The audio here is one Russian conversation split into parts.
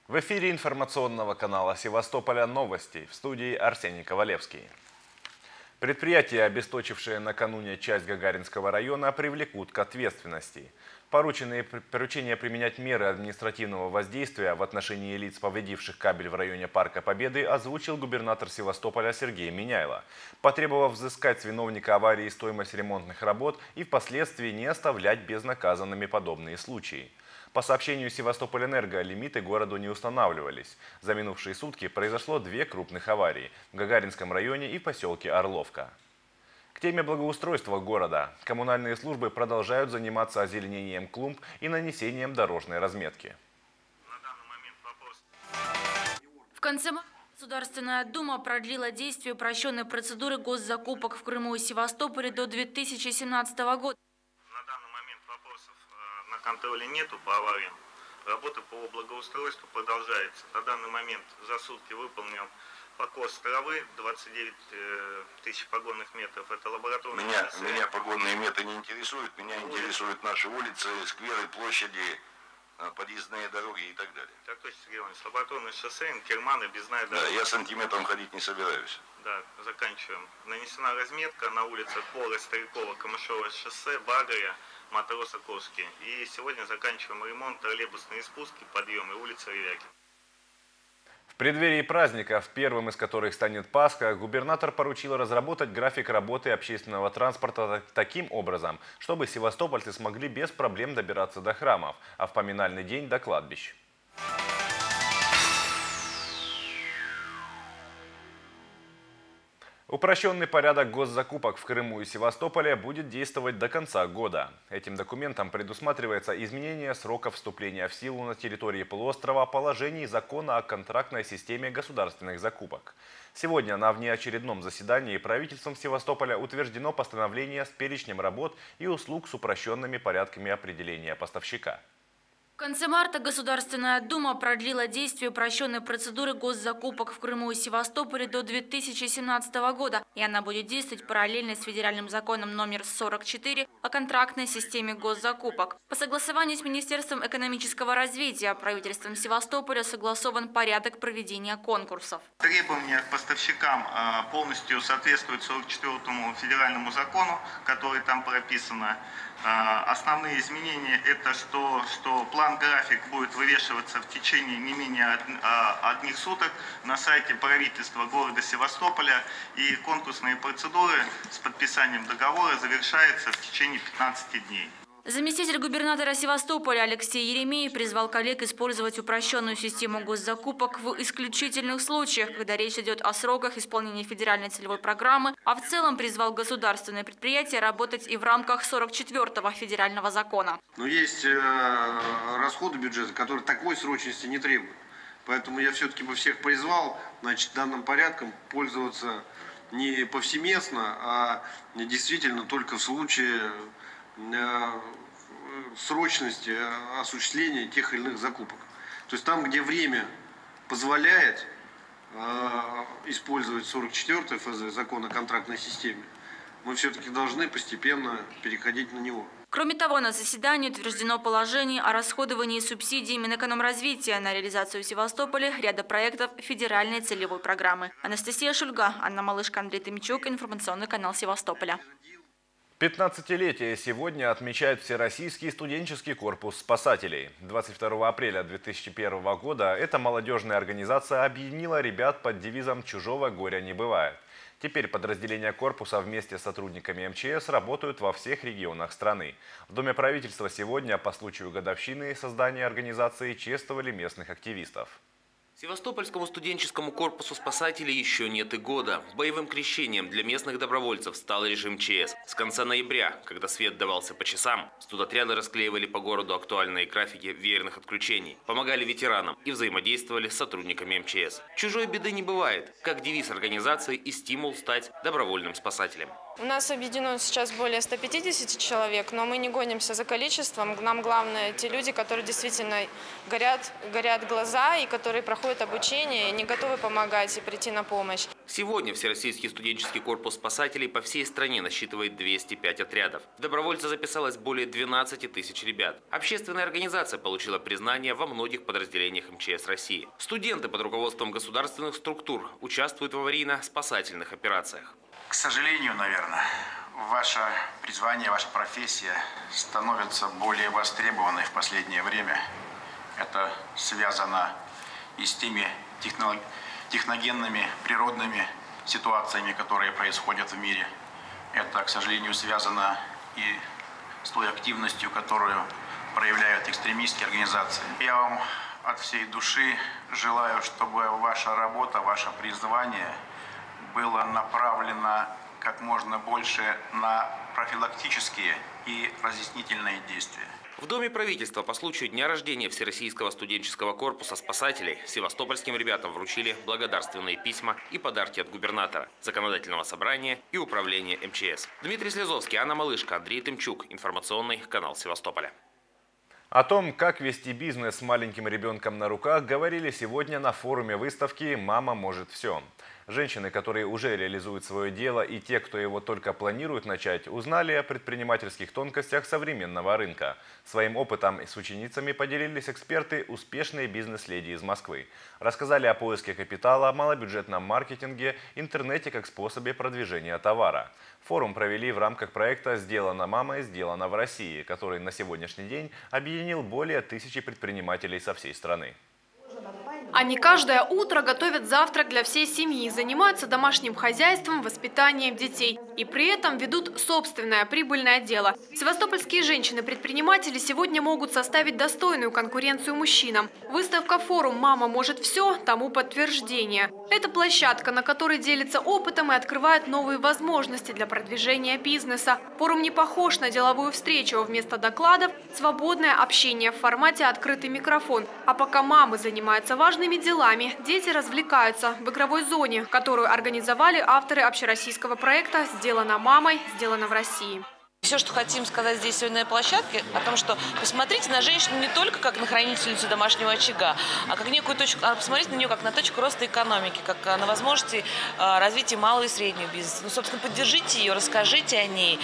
В эфире информационного канала Севастополя новости. В студии Арсений Ковалевский. Предприятия, обесточившие накануне часть Гагаринского района, привлекут к ответственности. Поручение применять меры административного воздействия в отношении лиц, повредивших кабель в районе Парка Победы, озвучил губернатор Севастополя Сергей Миняйло, потребовав взыскать с виновника аварии стоимость ремонтных работ и впоследствии не оставлять безнаказанными подобные случаи. По сообщению Севастополь-Энерго, лимиты городу не устанавливались. За минувшие сутки произошло 2 крупных аварии в Гагаринском районе и поселке Орловка. К теме благоустройства города. Коммунальные службы продолжают заниматься озеленением клумб и нанесением дорожной разметки. В конце марта Государственная Дума продлила действие упрощенной процедуры госзакупок в Крыму и Севастополе до 2017 года. На данный момент вопросов на контроле нету по авариям. Работа по благоустройству продолжается. На данный момент за сутки выполнен покос травы, 29 тысяч погонных метров. Это лабораторные шоссе. Меня погонные метры не интересуют. Меня интересуют наши улицы, скверы, площади, подъездные дороги и так далее. Так точно, Сергей Иванович. Лабораторные шоссе, Инкерман, объездная дорога. Да, я сантиметром ходить не собираюсь. Да, заканчиваем. Нанесена разметка на улицах Пола, Старикова, Камышовое шоссе, Багаря, Матроса, Ковский. И сегодня заканчиваем ремонт троллейбусные спуски, подъемы, улица Ревякина. В преддверии праздников, первым из которых станет Пасха, губернатор поручил разработать график работы общественного транспорта таким образом, чтобы севастопольцы смогли без проблем добираться до храмов, а в поминальный день до кладбищ. Упрощенный порядок госзакупок в Крыму и Севастополе будет действовать до конца года. Этим документом предусматривается изменение срока вступления в силу на территории полуострова положений закона о контрактной системе государственных закупок. Сегодня на внеочередном заседании правительством Севастополя утверждено постановление с перечнем работ и услуг с упрощенными порядками определения поставщика. В конце марта Государственная Дума продлила действие упрощенной процедуры госзакупок в Крыму и Севастополе до 2017 года, и она будет действовать параллельно с федеральным законом номер 44 о контрактной системе госзакупок. По согласованию с Министерством экономического развития правительством Севастополя согласован порядок проведения конкурсов. Требования к поставщикам полностью соответствуют 44-му федеральному закону, который там прописано. Основные изменения – это что план-график будет вывешиваться в течение не менее одних суток на сайте правительства города Севастополя, и конкурсные процедуры с подписанием договора завершаются в течение 15 дней. Заместитель губернатора Севастополя Алексей Еремеев призвал коллег использовать упрощенную систему госзакупок в исключительных случаях, когда речь идет о сроках исполнения федеральной целевой программы, а в целом призвал государственные предприятия работать и в рамках 44-го федерального закона. Но есть расходы бюджета, которые такой срочности не требуют. Поэтому я все-таки бы всех призвал, данным порядком пользоваться не повсеместно, а действительно только в случае срочности осуществления тех или иных закупок. То есть там, где время позволяет использовать 44-й ФЗ, закон о контрактной системе, мы все-таки должны постепенно переходить на него. Кроме того, на заседании утверждено положение о расходовании субсидий Минэкономразвития на реализацию в Севастополе ряда проектов федеральной целевой программы. Анастасия Шульга, Анна Малышка, Андрей Тымчук, информационный канал Севастополя. 15-летие сегодня отмечает Всероссийский студенческий корпус спасателей. 22 апреля 2001 года эта молодежная организация объединила ребят под девизом «Чужого горя не бывает». Теперь подразделения корпуса вместе с сотрудниками МЧС работают во всех регионах страны. В Доме правительства сегодня по случаю годовщины создания организации чествовали местных активистов. Севастопольскому студенческому корпусу спасателей еще нет и года. Боевым крещением для местных добровольцев стал режим ЧС. С конца ноября, когда свет давался по часам, студотряды расклеивали по городу актуальные графики веерных отключений, помогали ветеранам и взаимодействовали с сотрудниками МЧС. Чужой беды не бывает, как девиз организации и стимул стать добровольным спасателем. У нас объединено сейчас более 150 человек, но мы не гонимся за количеством. Нам главное те люди, которые действительно горят глаза и которые проходят обучение, и не готовы помогать и прийти на помощь. Сегодня Всероссийский студенческий корпус спасателей по всей стране насчитывает 205 отрядов. В добровольцы записалось более 12 тысяч ребят. Общественная организация получила признание во многих подразделениях МЧС России. Студенты под руководством государственных структур участвуют в аварийно-спасательных операциях. К сожалению, наверное, ваше призвание, ваша профессия становится более востребованной в последнее время. Это связано и с теми техногенными, природными ситуациями, которые происходят в мире. Это, к сожалению, связано и с той активностью, которую проявляют экстремистские организации. Я вам от всей души желаю, чтобы ваша работа, ваше призвание было направлено как можно больше на профилактические и разъяснительные действия. В Доме правительства по случаю дня рождения Всероссийского студенческого корпуса спасателей севастопольским ребятам вручили благодарственные письма и подарки от губернатора, законодательного собрания и управления МЧС. Дмитрий Слезовский, Анна Малышко, Андрей Тымчук. Информационный канал Севастополя. О том, как вести бизнес с маленьким ребенком на руках, говорили сегодня на форуме выставки «Мама может все». Женщины, которые уже реализуют свое дело, и те, кто его только планирует начать, узнали о предпринимательских тонкостях современного рынка. Своим опытом с ученицами поделились эксперты, успешные бизнес-леди из Москвы. Рассказали о поиске капитала, малобюджетном маркетинге, интернете как способе продвижения товара. Форум провели в рамках проекта «Сделано мамой, сделано в России», который на сегодняшний день объединил более 1000 предпринимателей со всей страны. Они каждое утро готовят завтрак для всей семьи, занимаются домашним хозяйством, воспитанием детей и при этом ведут собственное прибыльное дело. Севастопольские женщины-предприниматели сегодня могут составить достойную конкуренцию мужчинам. Выставка «Форум «Мама может все» тому подтверждение. Это площадка, на которой делятся опытом и открывает новые возможности для продвижения бизнеса. Форум не похож на деловую встречу, а вместо докладов – свободное общение в формате «Открытый микрофон». А пока мамы занимаются важными делами, дети развлекаются в игровой зоне, которую организовали авторы общероссийского проекта «Сделано мамой, сделано в России». Все, что хотим сказать здесь сегодня на площадке, о том, что посмотрите на женщину не только как на хранительницу домашнего очага, а как некую точку, посмотрите на нее как на точку роста экономики, как на возможности развития малого и среднего бизнеса. Ну, собственно, поддержите ее, расскажите о ней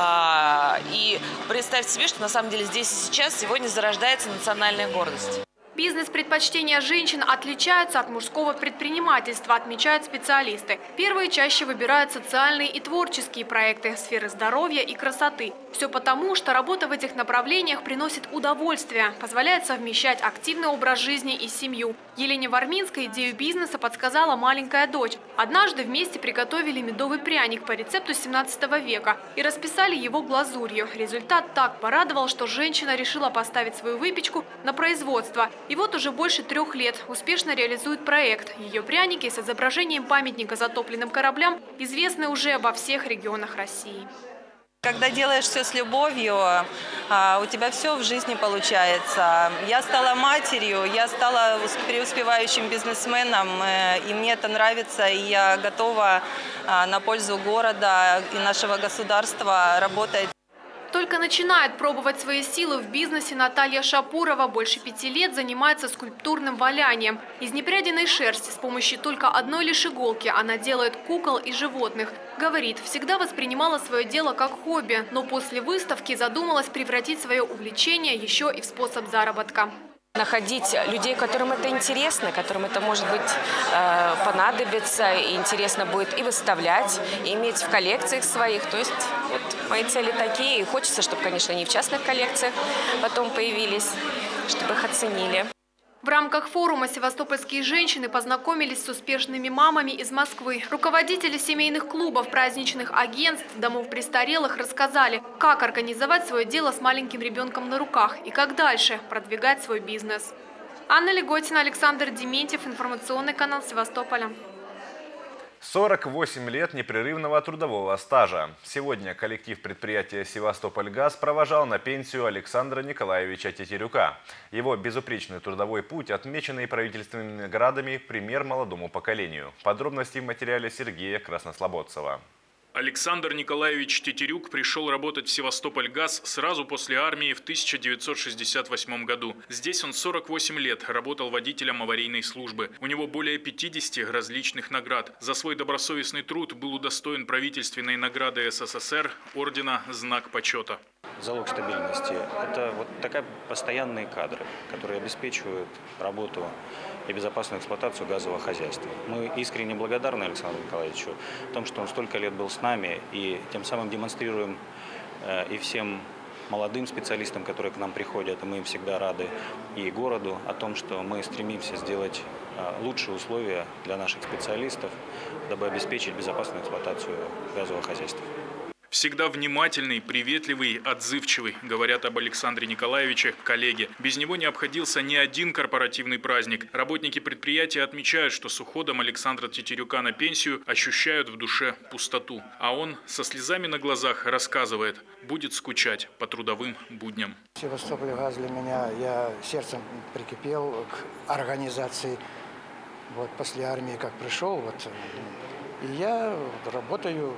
и представьте себе, что на самом деле здесь и сейчас сегодня зарождается национальная гордость. Бизнес-предпочтения женщин отличаются от мужского предпринимательства, отмечают специалисты. Первые чаще выбирают социальные и творческие проекты, сферы здоровья и красоты. Все потому, что работа в этих направлениях приносит удовольствие, позволяет совмещать активный образ жизни и семью. Елене Варминской идею бизнеса подсказала маленькая дочь. Однажды вместе приготовили медовый пряник по рецепту 17 века и расписали его глазурью. Результат так порадовал, что женщина решила поставить свою выпечку на производство. И вот уже больше 3 лет успешно реализует проект. Ее пряники с изображением памятника затопленным кораблям известны уже во всех регионах России. Когда делаешь все с любовью, у тебя все в жизни получается. Я стала матерью, я стала преуспевающим бизнесменом, и мне это нравится, и я готова на пользу города и нашего государства работать. Только начинает пробовать свои силы в бизнесе Наталья Шапурова. Больше 5 лет занимается скульптурным валянием. Из непрядиной шерсти с помощью только одной лишь иголки она делает кукол и животных. Говорит, всегда воспринимала свое дело как хобби, но после выставки задумалась превратить свое увлечение еще и в способ заработка. Находить людей, которым это интересно, которым это, может быть, понадобится, и интересно будет и выставлять, и иметь в коллекциях своих. То есть вот мои цели такие. И хочется, чтобы, конечно, они в частных коллекциях потом появились, чтобы их оценили. В рамках форума севастопольские женщины познакомились с успешными мамами из Москвы. Руководители семейных клубов, праздничных агентств, домов престарелых рассказали, как организовать свое дело с маленьким ребенком на руках и как дальше продвигать свой бизнес. Анна Леготина, Александр Дементьев, информационный канал Севастополя. 48 лет непрерывного трудового стажа. Сегодня коллектив предприятия «Севастопольгаз» провожал на пенсию Александра Николаевича Тетерюка. Его безупречный трудовой путь, отмеченный правительственными наградами, пример молодому поколению. Подробности в материале Сергея Краснослободцева. Александр Николаевич Тетерюк пришел работать в Севастопольгаз сразу после армии в 1968 году. Здесь он 48 лет работал водителем аварийной службы. У него более 50 различных наград. За свой добросовестный труд был удостоен правительственной награды СССР, ордена «Знак почета». Залог стабильности – это вот такие постоянные кадры, которые обеспечивают работу и безопасную эксплуатацию газового хозяйства. Мы искренне благодарны Александру Николаевичу в том, что он столько лет был с нами, и тем самым демонстрируем и всем молодым специалистам, которые к нам приходят, и мы им всегда рады, и городу о том, что мы стремимся сделать лучшие условия для наших специалистов, дабы обеспечить безопасную эксплуатацию газового хозяйства. Всегда внимательный, приветливый, отзывчивый, говорят об Александре Николаевиче коллеги. Без него не обходился ни один корпоративный праздник. Работники предприятия отмечают, что с уходом Александра Тетерюка на пенсию ощущают в душе пустоту. А он со слезами на глазах рассказывает, будет скучать по трудовым будням. Севастопольгаз для меня, я сердцем прикипел к организации. Вот после армии как пришел, и я работаю,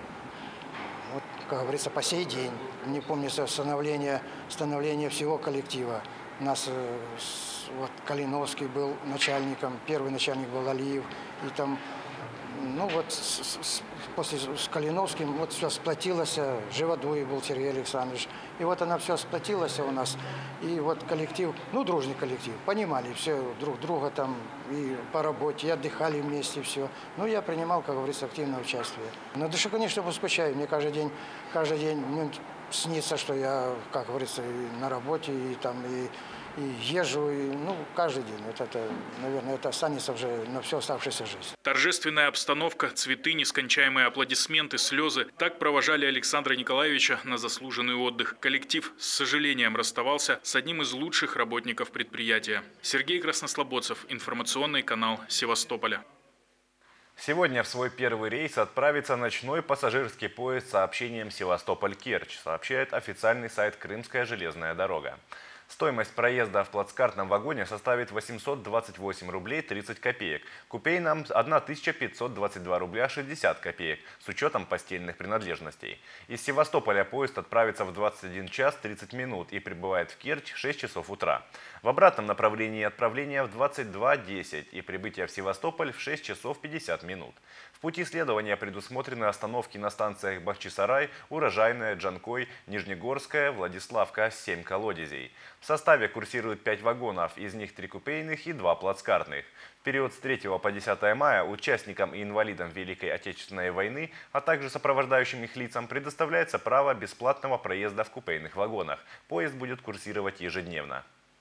вот, как говорится, по сей день. Не помню становления всего коллектива. У нас вот Калиновский был начальником, первый начальник был Алиев. И там, ну вот, после с Калиновским вот все сплотилось, Живодуев был Сергей Александрович. И вот она все сплотилась у нас. И вот коллектив, ну, дружный коллектив, понимали все друг друга там и по работе, и отдыхали вместе, все. Ну, я принимал, как говорится, активное участие. На душе, конечно, скучаю. Мне каждый день мне снится, что я, как говорится, и на работе, и там, и езжу, и, ну, каждый день. Вот это, наверное, это останется уже на всю оставшуюся жизнь. Торжественная обстановка, цветы, нескончаемые аплодисменты, слезы. Так провожали Александра Николаевича на заслуженный отдых. Коллектив с сожалением расставался с одним из лучших работников предприятия. Сергей Краснослободцев, информационный канал Севастополя. Сегодня в свой первый рейс отправится ночной пассажирский поезд с сообщением Севастополь-Керчь, сообщает официальный сайт «Крымская железная дорога». Стоимость проезда в плацкартном вагоне составит 828 рублей 30 копеек. Купейном 1522 рубля 60 копеек с учетом постельных принадлежностей. Из Севастополя поезд отправится в 21 час 30 минут и прибывает в Керчь в 6 часов утра. В обратном направлении отправление в 22:10 и прибытие в Севастополь в 6 часов 50 минут. В пути следования предусмотрены остановки на станциях Бахчисарай, Урожайная, Джанкой, Нижнегорская, Владиславка, 7 колодезей. В составе курсируют 5 вагонов, из них 3 купейных и 2 плацкартных. В период с 3 по 10 мая участникам и инвалидам Великой Отечественной войны, а также сопровождающим их лицам предоставляется право бесплатного проезда в купейных вагонах. Поезд будет курсировать ежедневно.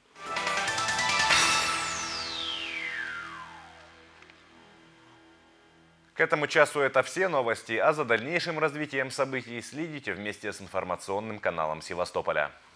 К этому часу это все новости, а за дальнейшим развитием событий следите вместе с информационным каналом Севастополя.